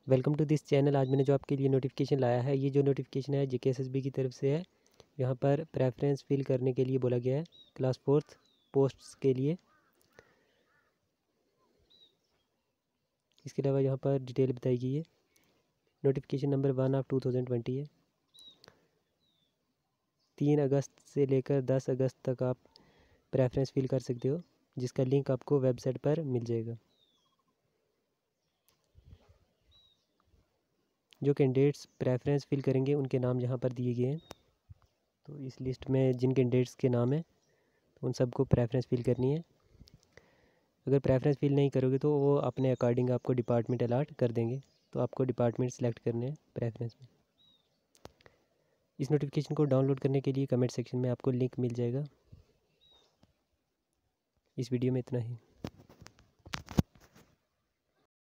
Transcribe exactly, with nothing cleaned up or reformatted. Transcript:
Welcome to this channel. आज मैंने जो आपके लिए नोटिफिकेशन लाया है, ये जो नोटिफिकेशन है जेके एसएसबी की तरफ से है। यहाँ पर प्रेफरेंस फिल करने के लिए बोला गया है क्लास फोर्थ पोस्ट्स के लिए। इसके अलावा यहाँ पर डिटेल बताई गई है। Notification number one of two thousand twenty है। तीन अगस्त से लेकर दस अगस्त तक आप प्रेफरेंस फिल कर सकते हो, जिसका लिंक आपको वेबसाइट पर मिल जाएगा। जो कैंडिडेट्स प्रेफरेंस फिल करेंगे उनके नाम यहाँ पर दिए गए हैं। तो इस लिस्ट में जिन कैंडिडेट्स के नाम हैं उन सबको प्रेफरेंस फिल करनी है। अगर प्रेफरेंस फिल नहीं करोगे तो वो अपने अकॉर्डिंग आपको डिपार्टमेंट अलाट कर देंगे। तो आपको डिपार्टमेंट सेलेक्ट करने हैं प्रेफरेंस में। इस नोटिफिकेशन को डाउनलोड करने के लिए कमेंट सेक्शन में आपको लिंक मिल जाएगा। इस वीडियो में इतना ही।